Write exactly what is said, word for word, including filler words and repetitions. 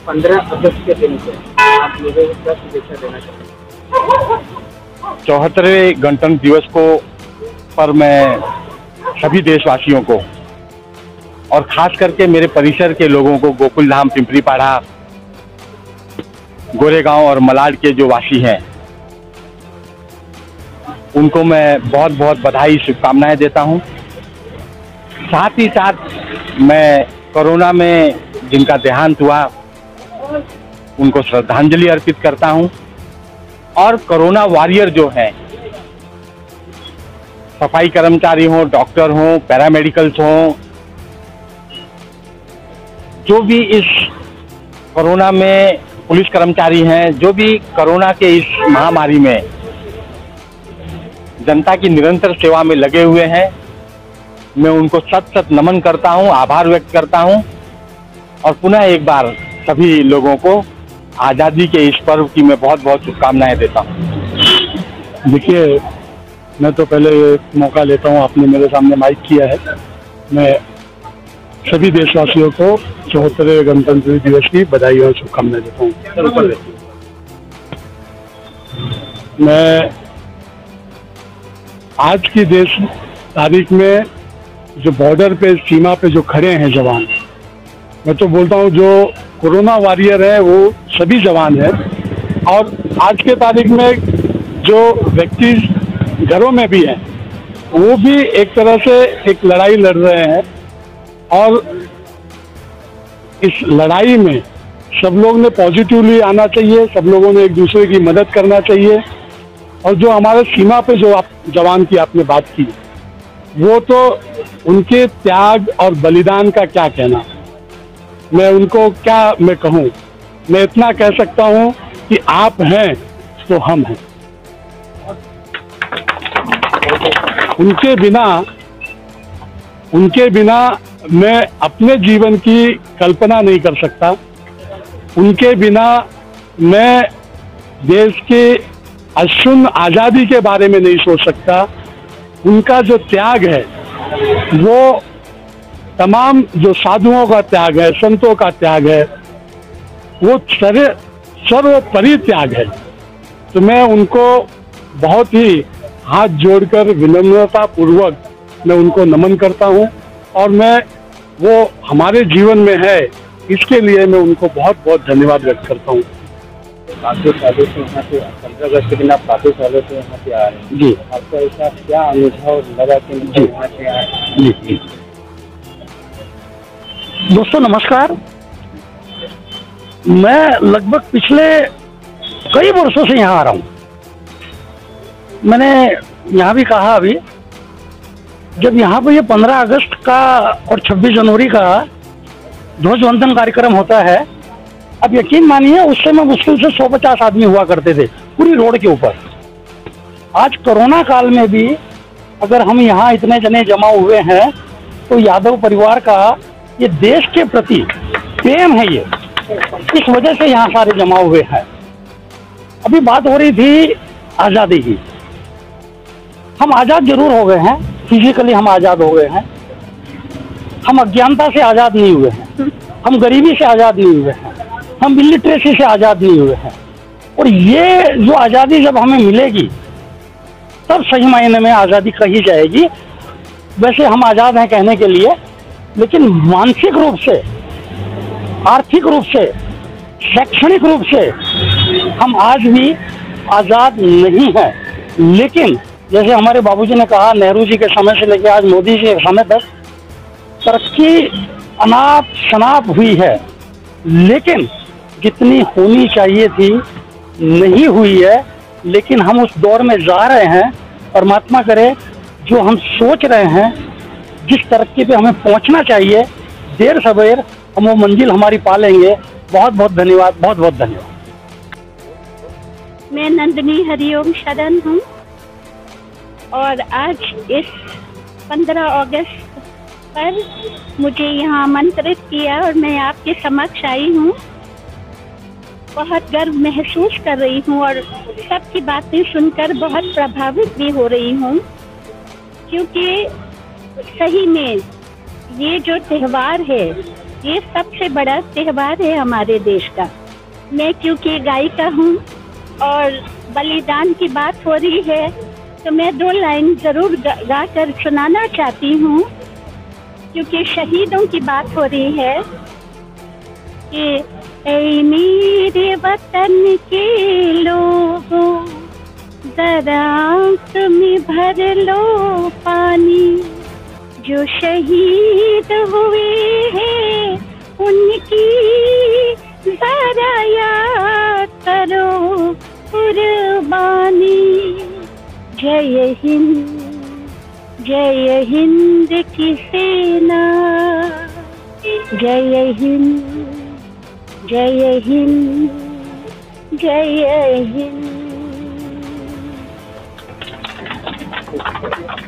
पंद्रह अगस्त के दिन से आप लोगों को क्या शुभेच्छा देना चाहते? चौहत्तरवें गणतंत्र दिवस को पर मैं सभी देशवासियों को और खास करके मेरे परिसर के लोगों को, गोकुल धाम, पिंपरी पाड़ा, गोरेगांव और मलाड के जो वासी हैं, उनको मैं बहुत बहुत बधाई, शुभकामनाएं देता हूं। साथ ही साथ मैं कोरोना में जिनका देहांत हुआ उनको श्रद्धांजलि अर्पित करता हूं। और कोरोना वॉरियर जो हैं, सफाई कर्मचारी हों, डॉक्टर हों, पैरामेडिकल्स हों, जो भी इस कोरोना में पुलिस कर्मचारी हैं, जो भी कोरोना के इस महामारी में जनता की निरंतर सेवा में लगे हुए हैं, मैं उनको सत सत नमन करता हूं, आभार व्यक्त करता हूं और पुनः एक बार सभी लोगों को आज़ादी के इस पर्व की मैं बहुत बहुत शुभकामनाएं देता हूं। देखिए, मैं तो पहले मौका लेता हूं, आपने मेरे सामने माइक किया है, मैं सभी देशवासियों को चौहत्तरवें गणतंत्र दिवस की बधाई और शुभकामनाएं देता हूँ। मैं आज की देश तारीख में जो बॉर्डर पे, सीमा पे जो खड़े हैं जवान, मैं तो बोलता हूँ जो कोरोना वॉरियर है वो सभी जवान हैं। और आज के तारीख में जो व्यक्ति घरों में भी हैं, वो भी एक तरह से एक लड़ाई लड़ रहे हैं। और इस लड़ाई में सब लोग ने पॉजिटिवली आना चाहिए, सब लोगों ने एक दूसरे की मदद करना चाहिए। और जो हमारे सीमा पे जो आप जवान की आपने बात की, वो तो उनके त्याग और बलिदान का क्या कहना, मैं उनको क्या मैं कहूँ। मैं इतना कह सकता हूँ कि आप हैं तो हम हैं। उनके बिना उनके बिना मैं अपने जीवन की कल्पना नहीं कर सकता। उनके बिना मैं देश के अशुद्ध आज़ादी के बारे में नहीं सोच सकता। उनका जो त्याग है वो तमाम जो साधुओं का त्याग है, संतों का त्याग है, वो सर्व सर्वोपरि त्याग है। तो मैं उनको बहुत ही हाथ जोड़कर विनम्रता पूर्वक मैं उनको नमन करता हूँ। और मैं वो हमारे जीवन में है, इसके लिए मैं उनको बहुत बहुत धन्यवाद व्यक्त करता हूँ। काफी सालों से यहाँ पे पंद्रह अगस्त के दिन आप काफी सालों से यहाँ पे आ रहे हैं जी, आपका ऐसा क्या अनुभव लगा कि मुझे यहाँ पे आए? जी जी दोस्तों नमस्कार। मैं लगभग पिछले कई वर्षों से यहाँ आ रहा हूँ। मैंने यहाँ भी कहा अभी, जब यहाँ पे ये पंद्रह अगस्त का और छब्बीस जनवरी का ध्वजवंदन कार्यक्रम होता है, अब यकीन मानिए उस समय मुश्किल से सौ पचास आदमी हुआ करते थे पूरी रोड के ऊपर। आज कोरोना काल में भी अगर हम यहाँ इतने जने जमा हुए हैं तो यादव परिवार का ये देश के प्रति प्रेम है, ये इस वजह से यहाँ सारे जमा हुए हैं। अभी बात हो रही थी आज़ादी की। हम आज़ाद जरूर हो गए हैं, फिजिकली हम आज़ाद हो गए हैं, हम अज्ञानता से आज़ाद नहीं हुए हैं, हम गरीबी से आज़ाद नहीं हुए हैं, हम इलिटरेसी से आज़ाद नहीं हुए हैं। और ये जो आज़ादी जब हमें मिलेगी तब सही मायने में आज़ादी कही जाएगी। वैसे हम आज़ाद हैं कहने के लिए, लेकिन मानसिक रूप से, आर्थिक रूप से, शैक्षणिक रूप से हम आज भी आज़ाद नहीं हैं। लेकिन जैसे हमारे बाबूजी ने कहा, नेहरू जी के समय से लेकर आज मोदी जी के समय तक तरक्की अनाप शनाप हुई है, लेकिन जितनी होनी चाहिए थी नहीं हुई है। लेकिन हम उस दौर में जा रहे हैं। परमात्मा करे जो हम सोच रहे हैं, जिस तरक्की पे हमें पहुंचना चाहिए, देर सवेर हम वो मंजिल हमारी पा लेंगे। बहुत बहुत धन्यवाद, बहुत बहुत धन्यवाद। मैं नंदिनी हरिओम शरण हूँ और आज इस पंद्रह अगस्त पर मुझे यहाँ आमंत्रित किया और मैं आपके समक्ष आई हूँ। बहुत गर्व महसूस कर रही हूँ और सबकी बातें सुनकर बहुत प्रभावित भी हो रही हूँ, क्योंकि सही में ये जो त्यौहार है ये सबसे बड़ा त्योहार है हमारे देश का। मैं क्योंकि गायिका हूँ और बलिदान की बात हो रही है तो मैं दो लाइन जरूर गा, गा कर सुनाना चाहती हूँ, क्योंकि शहीदों की बात हो रही है कि ऐ मेरे वतन के लोगों जरा आँख में भर लो पानी, जो शहीद हुए हैं उनकी जरा याद करो कुर्बानी। जय हिंद जय हिंद की सेना, जय हिंद जय हिंद जय हिंद।